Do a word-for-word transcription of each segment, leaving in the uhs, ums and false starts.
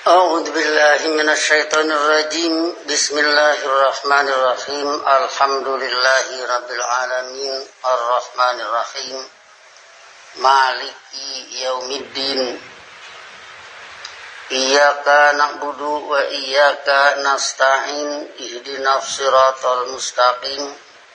أعوذ بالله من الشيطان الرجيم بسم الله الرحمن الرحيم الحمد لله رب العالمين الرحمن الرحيم مالك يوم الدين إياك نعبد وإياك نستعين اهدنا الصراط المستقيم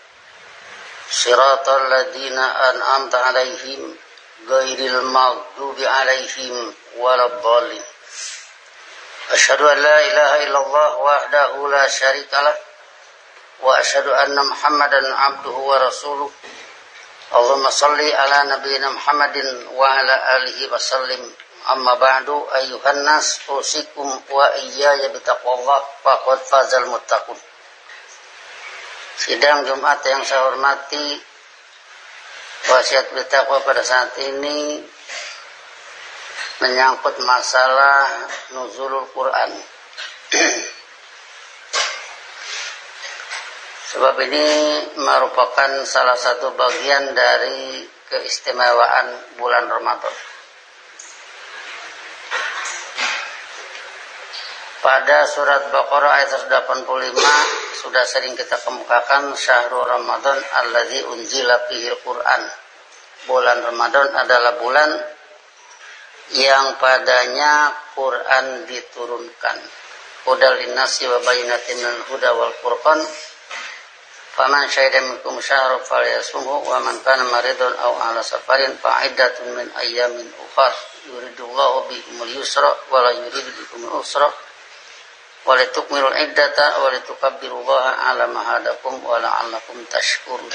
صراط الذين أنعمت عليهم غير المغضوب عليهم ولا الضالين أشهد أن لا إله إلا الله وحده لا شريك له وأشهد أن محمدا عبده ورسوله اللهم صل على نبينا محمد وعلى آله وسلم أما بعد أيها الناس أوصيكم وإياي بتقوى الله فقد فاز المتقون. Sidang Jumat yang saya hormati, wasiat bertakwa pada saat ini menyangkut masalah nuzulul Quran. Sebab ini merupakan salah satu bagian dari keistimewaan bulan Ramadan. Pada surat Baqarah ayat seratus delapan puluh lima sudah sering kita kemukakan syahrul Ramadan alladzi unzila fihil Quran. Bulan Ramadan adalah bulan yang padanya Quran diturunkan. Hudal linnasi wa bayyinatin minal huda wal furqan. Faman syahida minkum syahra falyasumhu wa man kana maridun aw ala safarin fa iddatun min ayyamin ukhra. Yuridullahu bikumul yusra wa la yuridu bikumul usra. Wa litukmilul iddata wa litukabbirullaha ala ma hadakum wa la'allakum tashkurun.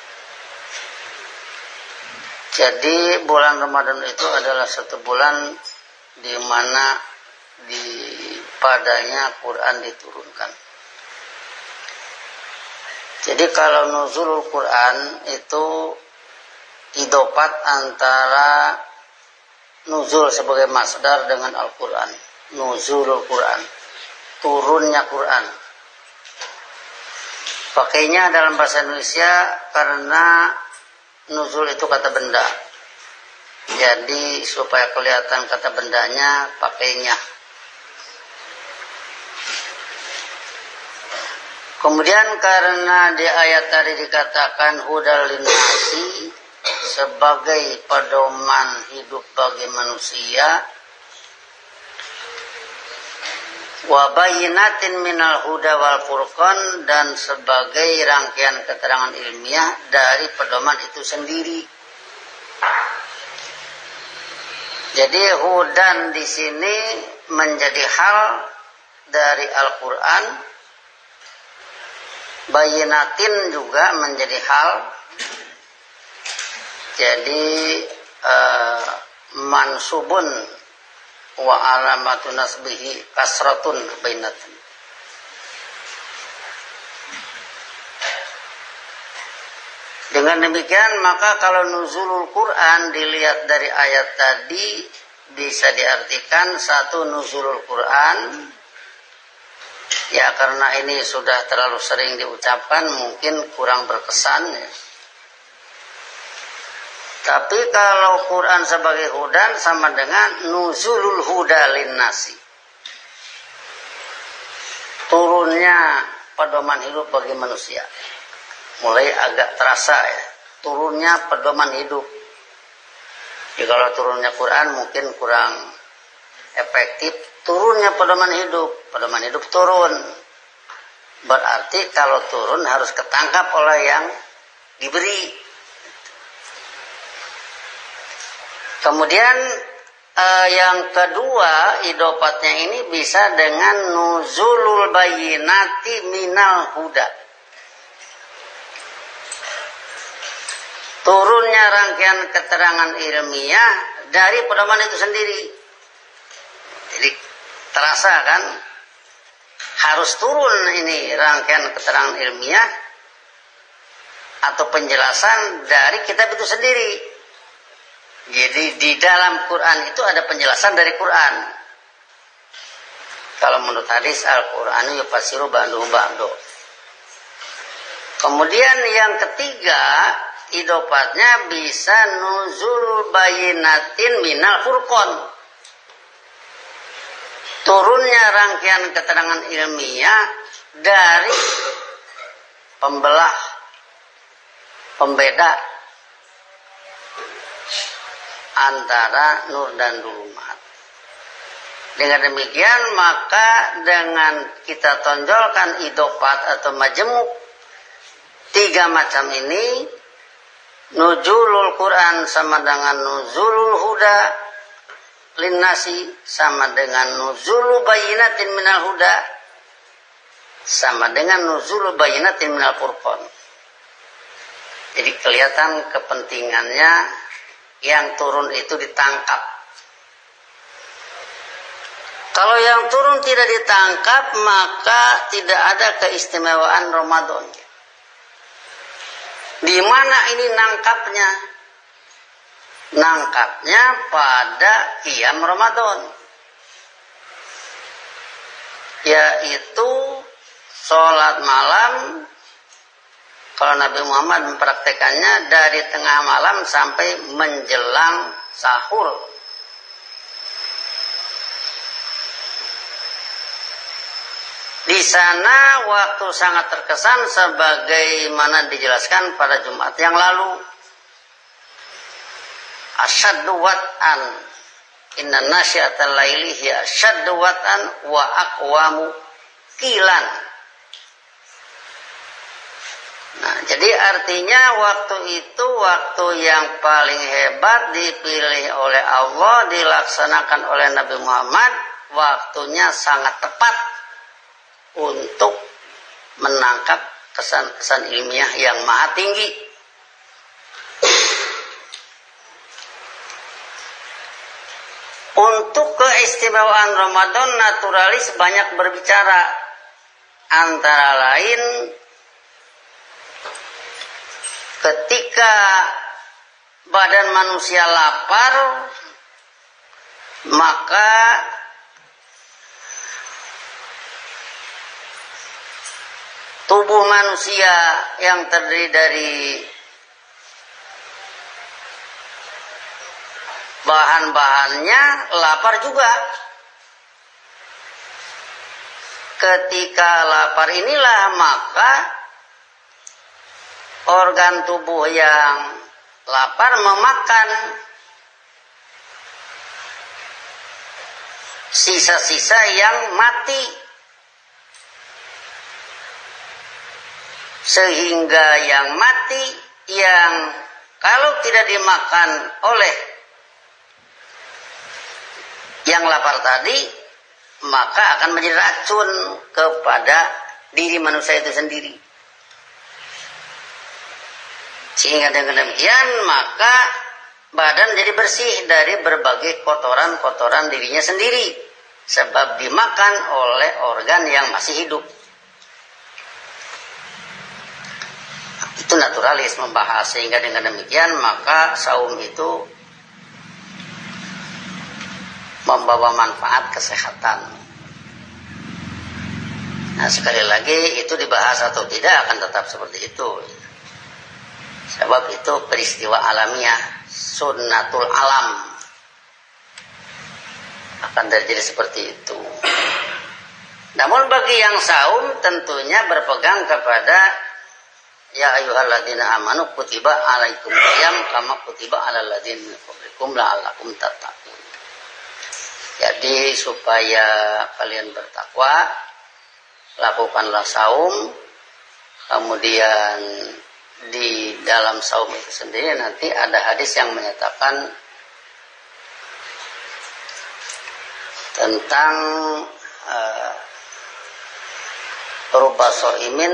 Jadi bulan Ramadan itu adalah satu bulan di mana di padanya Quran diturunkan. Jadi kalau nuzulul Quran itu idopat antara nuzul sebagai masdar dengan Al-Quran. Nuzulul Quran, turunnya Quran. Pakainya dalam bahasa Indonesia karena nuzul itu kata benda. Jadi supaya kelihatan kata bendanya pakainya. Kemudian karena di ayat tadi dikatakan hudal linnasi sebagai pedoman hidup bagi manusia, wa bayyinatin minal huda wal furqan, dan sebagai rangkaian keterangan ilmiah dari pedoman itu sendiri. Jadi hudan di sini menjadi hal dari Al-Quran, bayyinatin juga menjadi hal. Jadi uh, mansubun wa alamatu nasbihi kasratun bainatun. Dengan demikian maka kalau nuzulul Quran dilihat dari ayat tadi bisa diartikan satu nuzulul Quran. Ya karena ini sudah terlalu sering diucapkan mungkin kurang berkesan ya. Tapi kalau Quran sebagai hudan sama dengan nuzulul huda linnasi. Turunnya pedoman hidup bagi manusia. Mulai agak terasa ya. Turunnya pedoman hidup. Jadi kalau turunnya Quran mungkin kurang efektif. Turunnya pedoman hidup. Pedoman hidup turun. Berarti kalau turun harus ketangkap oleh yang diberi. Kemudian eh, yang kedua idopatnya ini bisa dengan nuzulul bayyinati minal huda. Turunnya rangkaian keterangan ilmiah dari pedoman itu sendiri. Jadi terasa kan harus turun ini rangkaian keterangan ilmiah atau penjelasan dari kitab itu sendiri. Jadi di dalam Quran itu ada penjelasan dari Quran. Kalau menurut hadis Al-Qur'anu yufassiru ba'duhu ba'du. Kemudian yang ketiga idopatnya bisa nuzul bayyinatin minal furqan. turunnya rangkaian keterangan ilmiah dari pembelah, pembeda antara nur dan dulumat. Dengan demikian maka dengan kita tonjolkan idofat atau majemuk tiga macam ini, nuzulul Quran sama dengan nuzulul huda linnasi, sama dengan nuzulul bayinatin minal huda, sama dengan nuzulul bayinatin minal furqan. Jadi kelihatan kepentingannya yang turun itu ditangkap. Kalau yang turun tidak ditangkap, maka tidak ada keistimewaan Ramadan. Di mana ini nangkapnya? Nangkapnya pada qiyam Ramadan, yaitu sholat malam. Kalau Nabi Muhammad mempraktekannya dari tengah malam sampai menjelang sahur. Di sana waktu sangat terkesan sebagaimana dijelaskan pada Jumat yang lalu. Asyaddu wat'an, inna nasyiatal laili hiya asyaddu wat'an wa aqwamu qilan. Nah, jadi artinya waktu itu waktu yang paling hebat dipilih oleh Allah, dilaksanakan oleh Nabi Muhammad, waktunya sangat tepat untuk menangkap kesan-kesan ilmiah yang maha tinggi. Untuk keistimewaan Ramadan, naturalis banyak berbicara, antara lain ketika badan manusia lapar, maka tubuh manusia yang terdiri dari bahan-bahannya lapar juga. Ketika lapar inilah maka organ tubuh yang lapar memakan sisa-sisa yang mati, sehingga yang mati yang kalau tidak dimakan oleh yang lapar tadi, maka akan menjadi racun kepada diri manusia itu sendiri. Sehingga dengan demikian maka badan jadi bersih dari berbagai kotoran-kotoran dirinya sendiri, sebab dimakan oleh organ yang masih hidup. Itu naturalis membahas, sehingga dengan demikian maka saum itu membawa manfaat kesehatan. Nah, sekali lagi itu dibahas atau tidak akan tetap seperti itu. Sebab itu peristiwa alamiah, sunnatul alam, akan terjadi seperti itu. Namun bagi yang saum tentunya berpegang kepada ya ayyuhalladzina amanu kutiba alaikum qiyam kama kutiba alal ladzina min qablikum la'allakum tattaqun. Jadi supaya kalian bertakwa, lakukanlah saum. Kemudian di dalam saum itu sendiri nanti ada hadis yang menyatakan tentang uh, rubba shaimin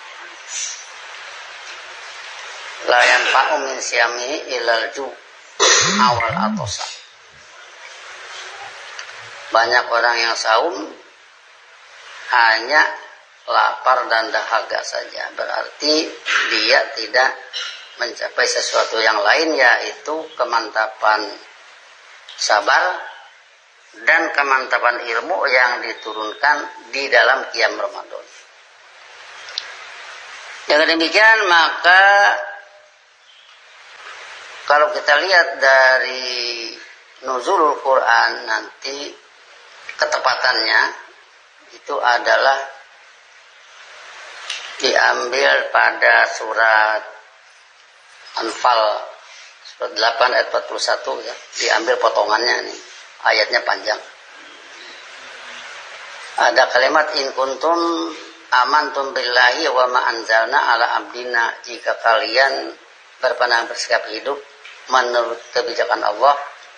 la yanfa'u min siyamihi ilal ju awal atosa. Banyak orang yang saum hanya lapar dan dahaga saja, berarti dia tidak mencapai sesuatu yang lain, yaitu kemantapan sabar dan kemantapan ilmu yang diturunkan di dalam qiyam Ramadan. Dengan demikian maka kalau kita lihat dari nuzulul Quran nanti ketepatannya itu adalah diambil pada surat Anfal surat delapan ayat empat puluh satu ya, diambil potongannya nih, ayatnya panjang. Ada kalimat in kuntum amantum billahi wa ma anzalna ala abdina, jika kalian berpandangan bersikap hidup menurut kebijakan Allah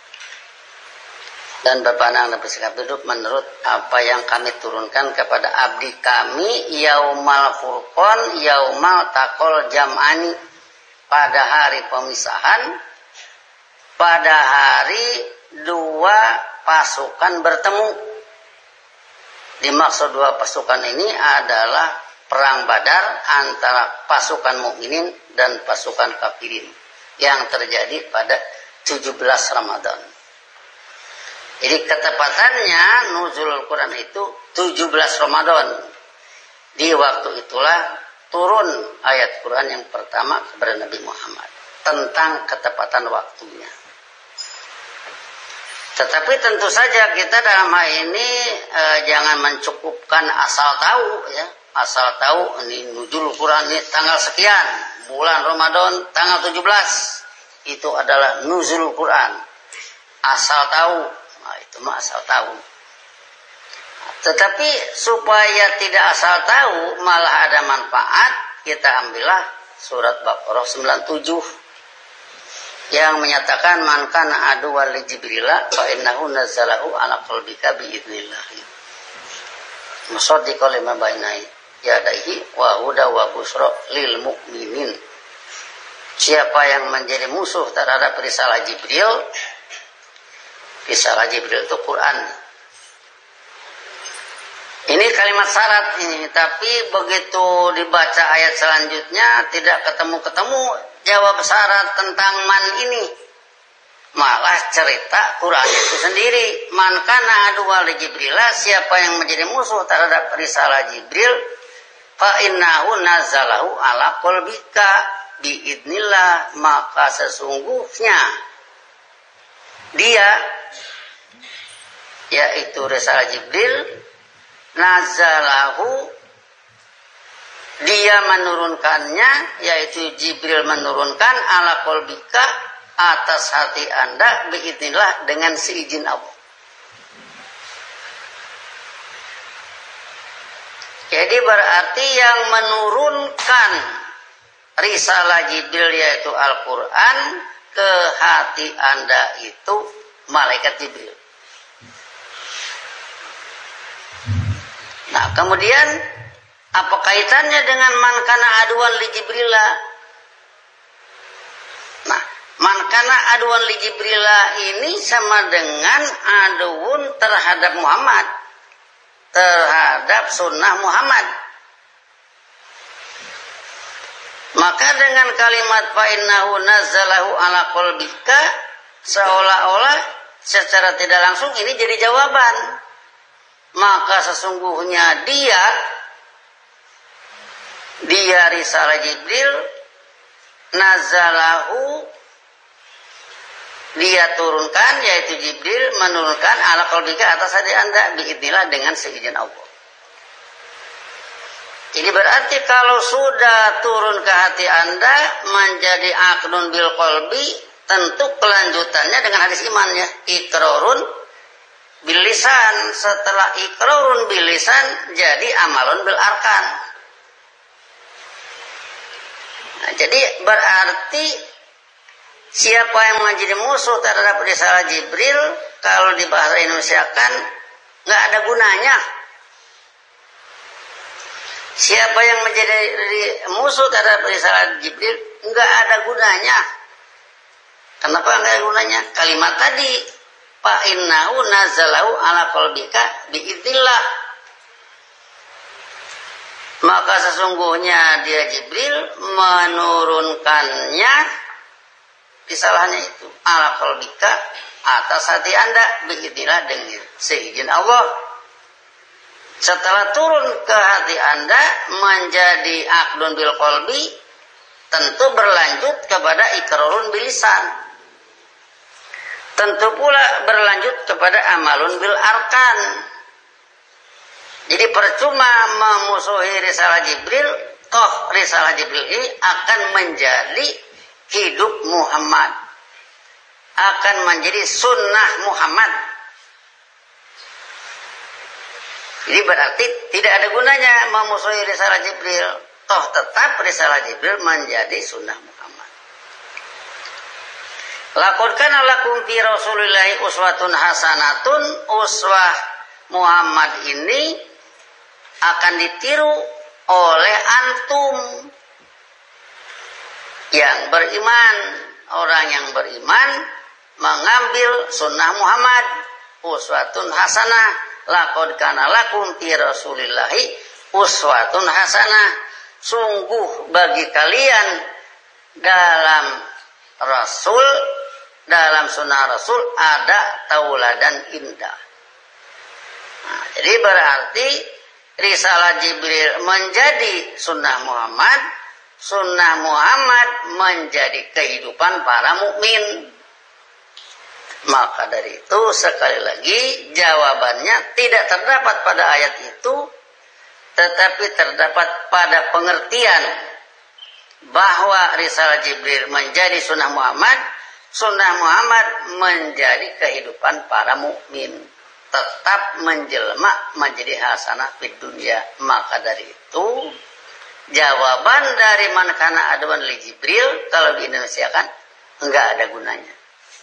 dan berpandangan bersikap hidup menurut apa yang kami turunkan kepada abdi kami yaumal furqan yaumal taqol jam'ani, pada hari pemisahan, pada hari dua pasukan bertemu. Dimaksud dua pasukan ini adalah perang Badar antara pasukan mukminin dan pasukan kafirin yang terjadi pada tujuh belas Ramadan. Jadi ketepatannya nuzulul Quran itu tujuh belas Ramadan. Di waktu itulah turun ayat Quran yang pertama kepada Nabi Muhammad tentang ketepatan waktunya. Tetapi tentu saja kita dalam hal ini e, jangan mencukupkan asal tahu ya, asal tahu ini nuzul Quran ini tanggal sekian, bulan Ramadan tanggal tujuh belas itu adalah nuzul Quran. Asal tahu, nah, itu mah asal tahu. Tetapi supaya tidak asal tahu malah ada manfaat, kita ambillah surat Baqarah sembilan puluh tujuh yang menyatakan man kana aduwwan li Jibril fa innahu nazzalahu ala qalbika bi idznillah. Musaddiqan lima baina yadayhi wa huda wa busra lil mu'minin. Siapa yang menjadi musuh terhadap risalah Jibril, risalah Jibril itu Quran. Ini kalimat syarat ini, tapi begitu dibaca ayat selanjutnya tidak ketemu-ketemu jawab syarat tentang man ini. Malah cerita Quran itu sendiri. Man kana aduwwan li Jibril, siapa yang menjadi musuh terhadap risalah Jibril, fa innahu nazzalahu ala qalbika biidnillah, maka sesungguhnya dia, yaitu risalah Jibril, nazalahu, dia menurunkannya, yaitu Jibril menurunkan ala qalbika, atas hati Anda, biidnillah, dengan seizin Allah. Jadi berarti yang menurunkan risalah Jibril yaitu Al-Quran ke hati Anda itu malaikat Jibril. Nah, kemudian apa kaitannya dengan man kana aduwwan li Jibril? Nah, man kana aduwwan li Jibril ini sama dengan aduun terhadap Muhammad, terhadap sunnah Muhammad. Maka dengan kalimat fa innahu nazzalahu ala qalbika, seolah-olah secara tidak langsung ini jadi jawaban. Maka sesungguhnya dia dia risalah Jibril nazalahu, dia turunkan, yaitu Jibril menurunkan ala qalbika, atas hati Anda, biidznillah, dengan seizin Allah. Jadi berarti kalau sudah turun ke hati Anda menjadi aqdun bil qalbi, tentu kelanjutannya dengan hadis iman ya, iqrarun bil lisan. Setelah iqrarun bil lisan jadi amalun bil arkan. Nah, jadi berarti siapa yang menjadi musuh terhadap risalah Jibril, kalau di bahasa Indonesia kan nggak ada gunanya. Siapa yang menjadi musuh terhadap risalah Jibril nggak ada gunanya. Kenapa nggak ada gunanya? Kalimat tadi, fa innahu nazzalahu ala qalbika biidznillah, maka sesungguhnya dia Jibril menurunkannya, risalahnya itu ala qalbika, atas hati Anda, biidznillah, dengan seizin Allah. Setelah turun ke hati Anda menjadi aqdun bil qalbi, tentu berlanjut kepada iqrarun bil lisan. Tentu pula berlanjut kepada amalun bil arkan. Jadi percuma memusuhi risalah Jibril, toh risalah Jibril ini akan menjadi hidup Muhammad, akan menjadi sunnah Muhammad. Jadi berarti tidak ada gunanya memusuhi risalah Jibril, toh tetap risalah Jibril menjadi sunnah Muhammad. Laqad kana lakum fi Rasulillahi uswatun hasanatun. Uswah Muhammad ini akan ditiru oleh antum yang beriman. Orang yang beriman mengambil sunnah Muhammad. Uswatun hasanah. Laqad kana lakum fi Rasulillahi uswatun hasanah. Sungguh bagi kalian dalam Rasul, dalam sunnah Rasul ada tauladan indah. Nah, jadi berarti risalah Jibril menjadi sunnah Muhammad, sunnah Muhammad menjadi kehidupan para mukmin. Maka dari itu sekali lagi jawabannya tidak terdapat pada ayat itu, tetapi terdapat pada pengertian bahwa risalah Jibril menjadi sunnah Muhammad, sunnah Muhammad menjadi kehidupan para mukmin, tetap menjelma menjadi hasanah fid dunya. Maka dari itu jawaban dari man kana aduan li Jibril kalau di Indonesia kan enggak ada gunanya.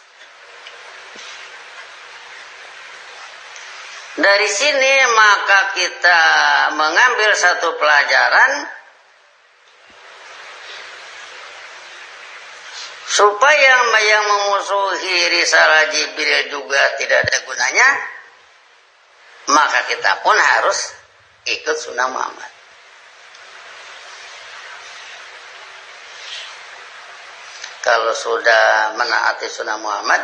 Dari sini maka kita mengambil satu pelajaran supaya yang memusuhi risalah Jibril juga tidak ada gunanya, maka kita pun harus ikut sunnah Muhammad. Kalau sudah menaati sunnah Muhammad,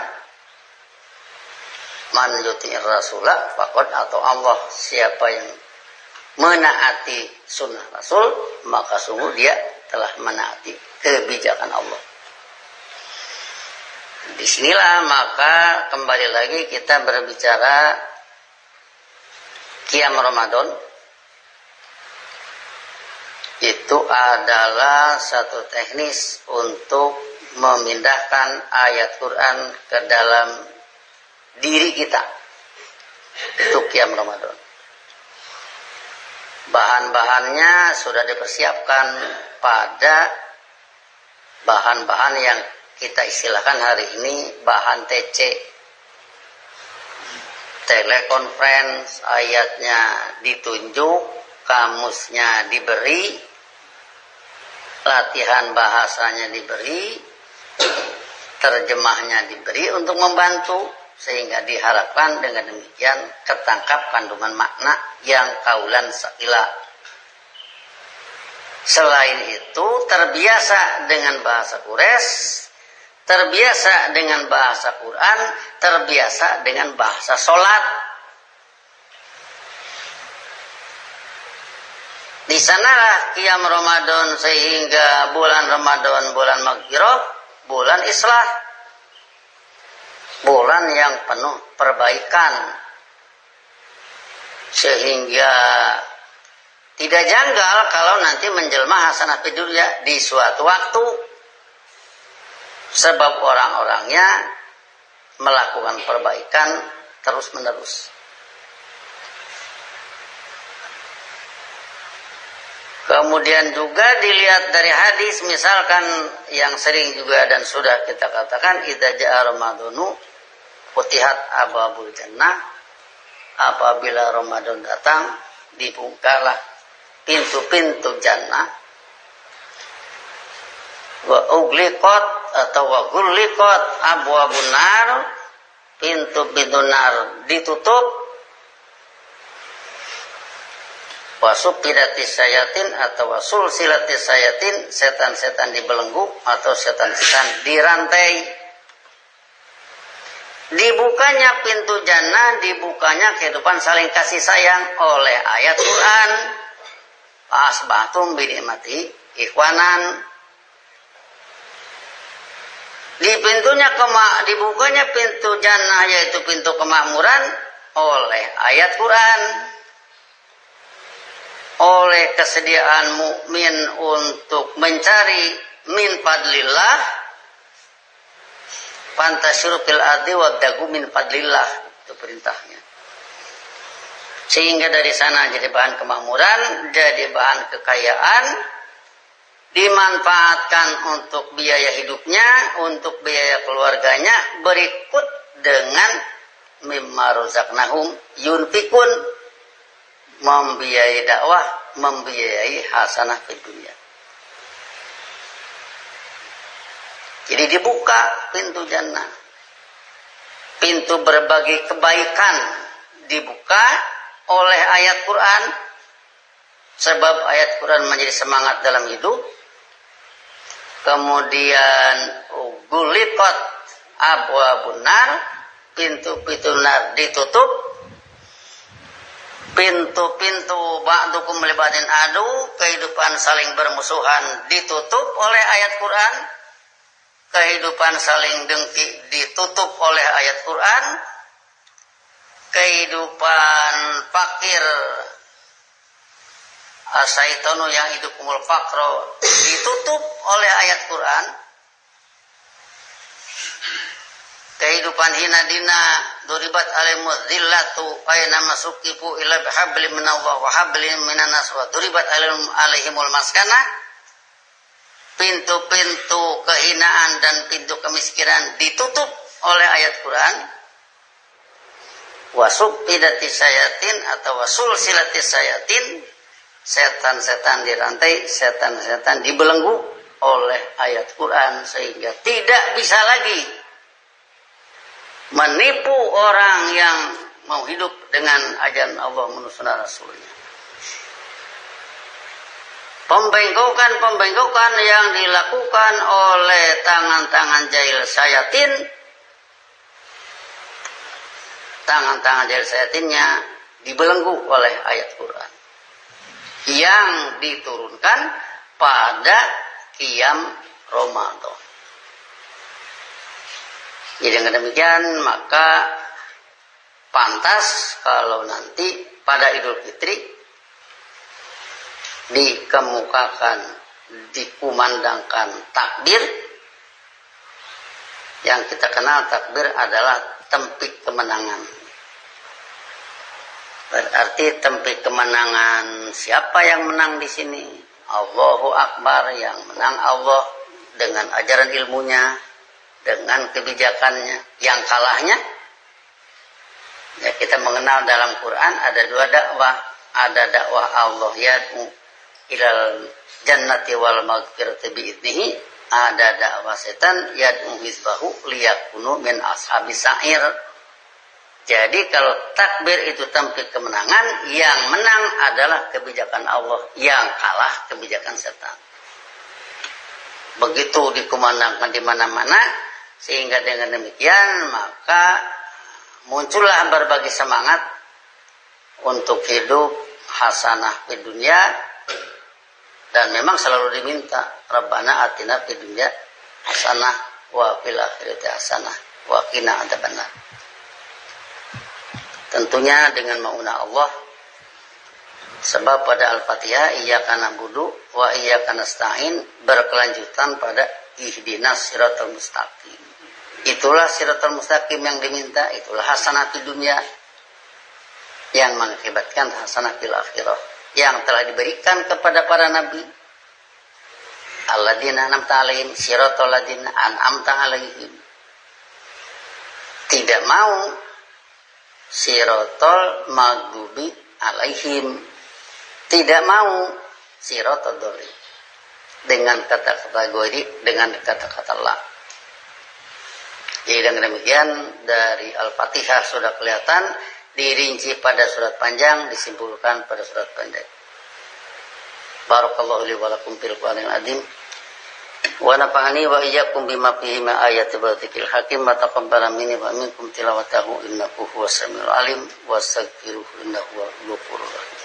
man yuti'ir rasulah faqad atau Allah, siapa yang menaati sunnah Rasul maka sungguh dia telah menaati kebijakan Allah. Disinilah maka kembali lagi kita berbicara Qiyam Ramadan itu adalah satu teknis untuk memindahkan ayat Quran ke dalam diri kita. Itu Qiyam Ramadan. Bahan-bahannya sudah dipersiapkan pada bahan-bahan yang kita istilahkan hari ini bahan T C, telekonferensi, ayatnya ditunjuk, kamusnya diberi, latihan bahasanya diberi, terjemahnya diberi untuk membantu, sehingga diharapkan dengan demikian ketangkap kandungan makna yang kaulan sakila. Selain itu terbiasa dengan bahasa Quraisy, terbiasa dengan bahasa Quran, terbiasa dengan bahasa sholat. Di sanalah Qiyam Ramadan, sehingga bulan Ramadan bulan maghfirah, bulan islah, bulan yang penuh perbaikan, sehingga tidak janggal kalau nanti menjelma hasanah fid dunya di suatu waktu, sebab orang-orangnya melakukan perbaikan terus menerus. Kemudian juga dilihat dari hadis, misalkan yang sering juga dan sudah kita katakan, idza jaa ramadhanu futihat abwabul jannah, apabila Ramadan datang dibukalah pintu-pintu jannah, wa ugliqat atau wa gulliqat abwabun nar, pintu-pintu nar ditutup, wasupidatis sayatin atau wasulsilatis sayatin, setan-setan dibelenggu atau setan-setan dirantai. Dibukanya pintu jannah, dibukanya kehidupan saling kasih sayang oleh ayat Quran, asbatum binikmati ikhwanan. Di pintunya kema, dibukanya pintu jannah yaitu pintu kemakmuran oleh ayat Quran. oleh kesediaan mukmin untuk mencari min fadlillah, fantashiru fil ardi wabtagu min fadlillah, itu perintahnya. Sehingga dari sana jadi bahan kemakmuran, jadi bahan kekayaan, dimanfaatkan untuk biaya hidupnya, untuk biaya keluarganya, berikut dengan mimma rozaqnahum yunfikun, membiayai dakwah, membiayai hasanah di dunia. Jadi dibuka pintu jannah, pintu berbagi kebaikan dibuka oleh ayat Quran, sebab ayat Quran menjadi semangat dalam hidup. Kemudian guliqat abwabun nar, pintu-pintu nar ditutup, pintu-pintu ba'dukum libatin adu, kehidupan saling bermusuhan ditutup oleh ayat Quran, kehidupan saling dengki ditutup oleh ayat Quran, kehidupan fakir asaitonu yang hidukumul fakro ditutup oleh ayat Quran, kehidupan hina dina duribat alimud dhillatu aina masukifu ila bihablim minallah wa hablim minanas wa duribat alaihimul maskana, pintu-pintu kehinaan dan pintu kemiskinan ditutup oleh ayat Quran. Wasuk pidati sayatin atau wasul silati sayatin, setan-setan dirantai, setan-setan dibelenggu oleh ayat Quran, sehingga tidak bisa lagi menipu orang yang mau hidup dengan ajaran Allah menurut sunnah Rasulnya. Pembengkokan-pembengkokan yang dilakukan oleh tangan-tangan jahil sayatin, tangan-tangan jahil sayatinnya dibelenggu oleh ayat Quran yang diturunkan pada qiyam Ramadan. Jadi dengan demikian maka pantas kalau nanti pada Idul Fitri dikemukakan, dikumandangkan takbir. Yang kita kenal takbir adalah tempik kemenangan. Berarti tempik kemenangan, siapa yang menang di sini? Allahu Akbar, yang menang Allah dengan ajaran ilmunya, dengan kebijakannya. Yang kalahnya, ya kita mengenal dalam Quran ada dua dakwah. Ada dakwah Allah yad'u ilal jannati wal maghfirati bi'idnihi. Ada dakwah setan yad'u hizbahu liyakunu min ashabis sa'ir. Jadi kalau takbir itu tampil kemenangan, yang menang adalah kebijakan Allah, yang kalah kebijakan setan. Begitu dikumandangkan di mana-mana, sehingga dengan demikian maka muncullah berbagai semangat untuk hidup hasanah di dunia, dan memang selalu diminta Rabbana atina fid dunya hasanah wa fil akhirati hasanah wa qina adzabannar. Tentunya dengan mauna Allah, sebab pada Al-Fatihah iyyaka na'budu wa iyyaka nasta'in berkelanjutan pada ihdinas siratal mustaqim. Itulah siratal mustaqim yang diminta, itulah hasanah di dunia yang mengakibatkan hasanah fil akhirah yang telah diberikan kepada para nabi. Alladzina an'amta 'alaihim siratal ladzina an'amta 'alaihim. Tidak mau siratal maghdubi 'alaihim, tidak mau siratal dhalin, dengan kata-kata ghairi, dengan kata-kata la. Jadi dengan demikian dari Al-Fatihah sudah kelihatan, dirinci pada surat panjang, disimpulkan pada surat pendek. Barakallahu li wa lakum fil Qur'anil azim wa nafa'ani wa iyyakum bima fihi min ayati wa dzikril hakim wa taqabbala minni wa minkum tilawatahu innahu huwas samiul alim wa astaghfiruhu innahu huwal ghafurur rahim.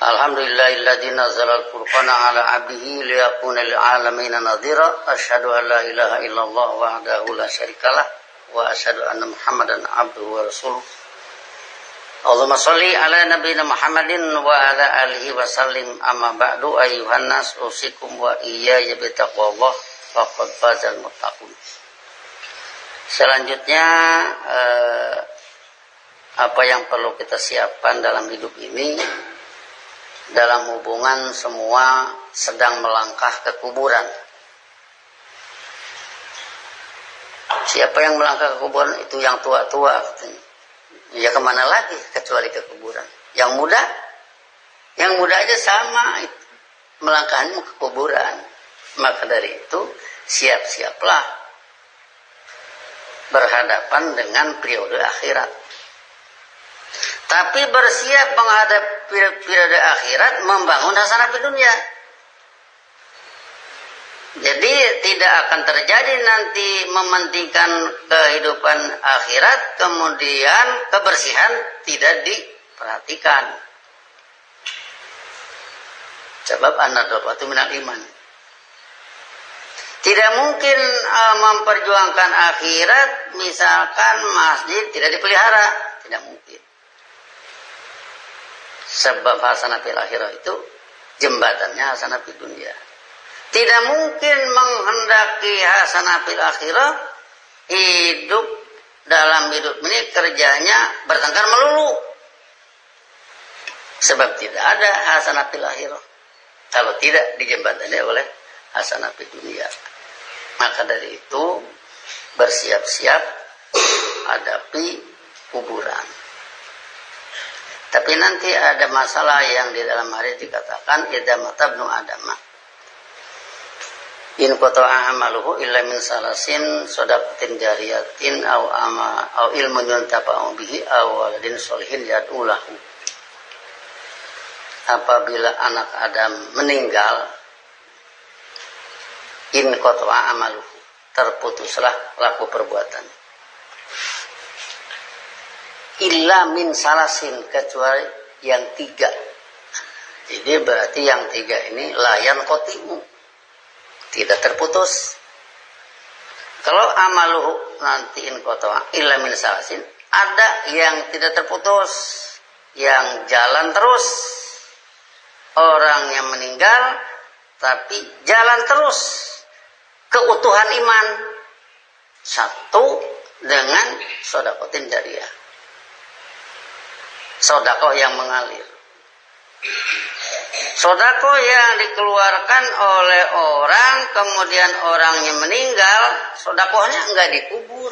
Alhamdulillahilladzi nazzala al-furqana ala 'abdihi liyakuna lil 'alamin nadhira. Asyhadu an la ilaha illallah wahdahu la syarikalah wa asyhadu anna Muhammadan 'abduhu wa rasuluh. Allahumma shalli ala nabiyyina Muhammadin wa ala alihi wa sallim. Amma ba'du, ayyuhan nas, usikum wa iyaya bi taqwallah faqad fazal muttaqun. Selanjutnya eh, apa yang perlu kita siapkan dalam hidup ini, dalam hubungan semua sedang melangkah ke kuburan. Siapa yang melangkah ke kuburan itu yang tua-tua katanya. Ya kemana lagi kecuali ke kuburan. Yang muda, yang muda aja sama itu, melangkahnya ke kuburan. Maka dari itu siap-siaplah berhadapan dengan periode akhirat. Tapi bersiap menghadapi periode akhirat membangun hasanah di dunia. Jadi tidak akan terjadi nanti mementingkan kehidupan akhirat kemudian kebersihan tidak diperhatikan. Sebab an-nadhafatu minal iman. Tidak mungkin uh, memperjuangkan akhirat misalkan masjid tidak dipelihara, tidak mungkin. Sebab hasanah fil akhirah itu jembatannya hasanah fil dunia. Tidak mungkin menghendaki hasanah fil akhirah hidup dalam hidup ini kerjanya bertengkar melulu. Sebab tidak ada hasanah fil akhirah kalau tidak dijembatani oleh hasanah fil dunia. Maka dari itu bersiap-siap hadapi kuburan. Tapi nanti ada masalah yang di dalam hadis dikatakan idza mata ibnu adam in qata'a amaluhu illa min salasin sadaqatin jariyatin aw ama aw ilmun yuntafa'u bihi aw waladin sholihin yad'u lahu. Apabila anak Adam meninggal, in qata'a amaluhu, terputuslah laku perbuatan. Illa min salasin, kecuali yang tiga. Jadi berarti yang tiga ini layan kotimu, tidak terputus. Kalau amaluhu nanti in qata'a illa min salasin, ada yang tidak terputus, yang jalan terus. Orang yang meninggal tapi jalan terus keutuhan iman. Satu dengan shadaqatin jariyah, sedekah yang mengalir. Sedekah yang dikeluarkan oleh orang kemudian orangnya meninggal, sedekahnya enggak dikubur.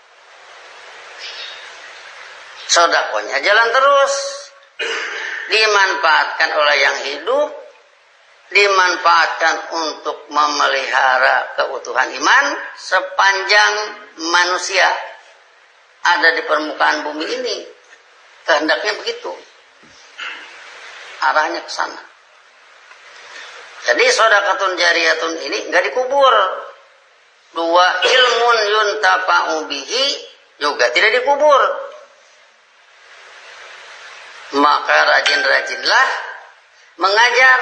Sedekahnya jalan terus, dimanfaatkan oleh yang hidup, dimanfaatkan untuk memelihara keutuhan iman sepanjang manusia ada di permukaan bumi ini. Kehendaknya begitu, arahnya ke sana. Jadi shadaqatun jariyatun ini enggak dikubur. Dua, ilmun yuntafa'u bihi juga tidak dikubur. Maka rajin-rajinlah mengajar,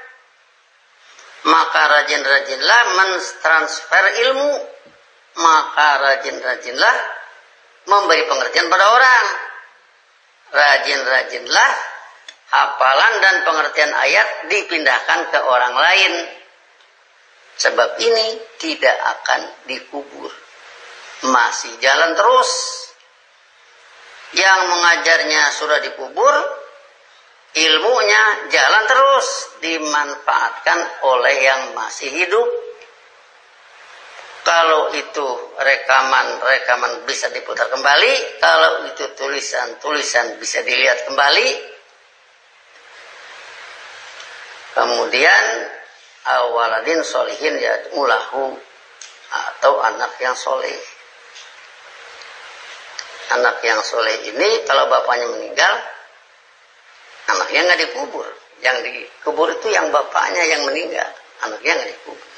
maka rajin-rajinlah mentransfer ilmu, maka rajin-rajinlah memberi pengertian pada orang. Rajin-rajinlah hafalan dan pengertian ayat dipindahkan ke orang lain. Sebab ini tidak akan dikubur, masih jalan terus. Yang mengajarnya sudah dikubur, ilmunya jalan terus, dimanfaatkan oleh yang masih hidup. Kalau itu rekaman-rekaman bisa diputar kembali, kalau itu tulisan-tulisan bisa dilihat kembali. Kemudian awaladin sholihin yad'u lahu, atau anak yang soleh. Anak yang soleh ini kalau bapaknya meninggal, anaknya nggak dikubur. Yang dikubur itu yang bapaknya yang meninggal, anaknya nggak dikubur.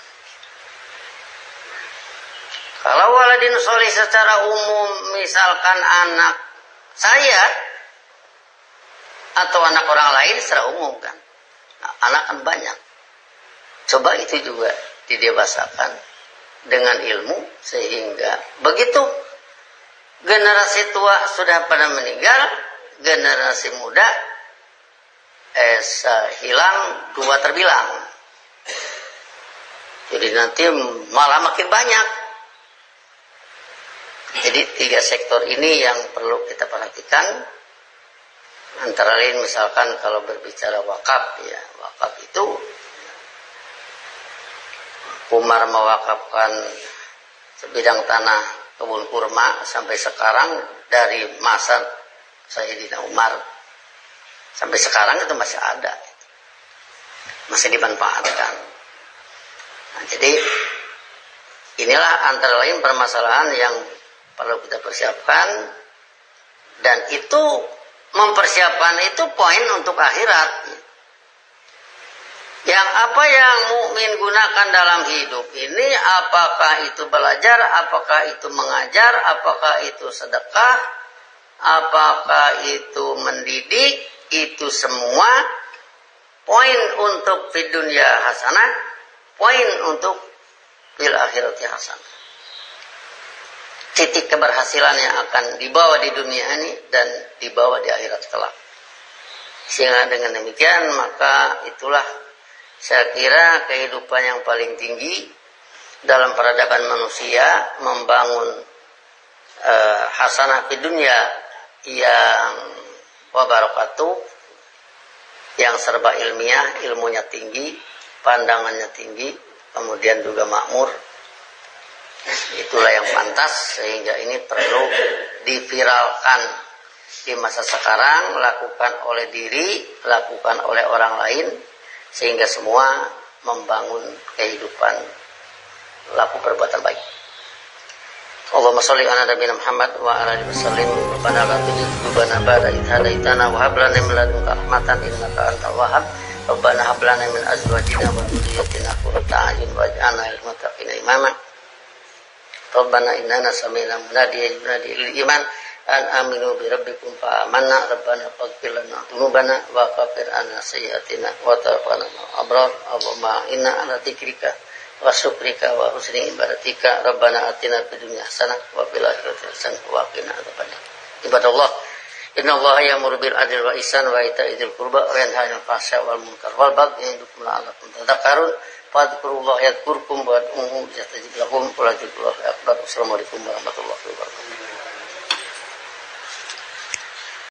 Kalau waladin soleh secara umum, misalkan anak saya atau anak orang lain secara umum kan, Nah, anak kan banyak. Coba itu juga didewasakan dengan ilmu sehingga begitu generasi tua sudah pada meninggal, generasi muda eh, hilang dua terbilang. Jadi nanti malah makin banyak. Jadi tiga sektor ini yang perlu kita perhatikan. Antara lain misalkan kalau berbicara wakaf, ya wakaf itu Umar mewakafkan sebidang tanah kebun kurma sampai sekarang, dari masa Sayyidina Umar sampai sekarang itu masih ada, masih dimanfaatkan. Nah, jadi inilah antara lain permasalahan yang perlu kita persiapkan, dan itu mempersiapkan itu poin untuk akhirat. Yang apa yang mukmin gunakan dalam hidup ini, apakah itu belajar, apakah itu mengajar, apakah itu sedekah, apakah itu mendidik, itu semua poin untuk di dunia hasanah, poin untuk fil akhirati hasanah. Titik keberhasilan yang akan dibawa di dunia ini dan dibawa di akhirat kelak. Sehingga dengan demikian maka itulah saya kira kehidupan yang paling tinggi dalam peradaban manusia, membangun eh, hasanah di dunia yang wabarakatuh, yang serba ilmiah, ilmunya tinggi, pandangannya tinggi, kemudian juga makmur. Itulah yang pantas, sehingga ini perlu diviralkan di masa sekarang, lakukan oleh diri, lakukan oleh orang lain, sehingga semua membangun kehidupan laku perbuatan baik. Allahumma sholli ala nabiyina Muhammad wa ala alihi wasallim. Rabbana la tuzigh qulubana ba'da idh hadaitana wa hab lana min ladunka rahmatan innaka antal wahhab. Rabbana hab lana min azwajina wa dhurriyyatina qurrata a'yun waj'alna lil muttaqina imama. Rabbana innana sami'na munadiyan yunadi lil iman an aminu bi rabbikum fa amanna. Rabbana faghfir lana dzunubana wa kaffir anna sayyi'atina wa tawaffana ma'al abrar. Allahumma inna ala dzikrika wa syukrika wa husni ibadatika. Rabbana atina fid dunya hasanah wa fil akhirati hasanah wa qina adzabannar. Ibadallah, innallaha ya'muru bil adli wal ihsani wa ita'i dzil qurba wa yanha 'anil fahsya'i wal munkar wal baghi ya'idukum la'allakum tadhakkarun. Fadhkurullaha yadhkurkum wa ud'uuhu yastajib lakum wa la dzikrullahi akbar. Assalamualaikum warahmatullahi wabarakatuh.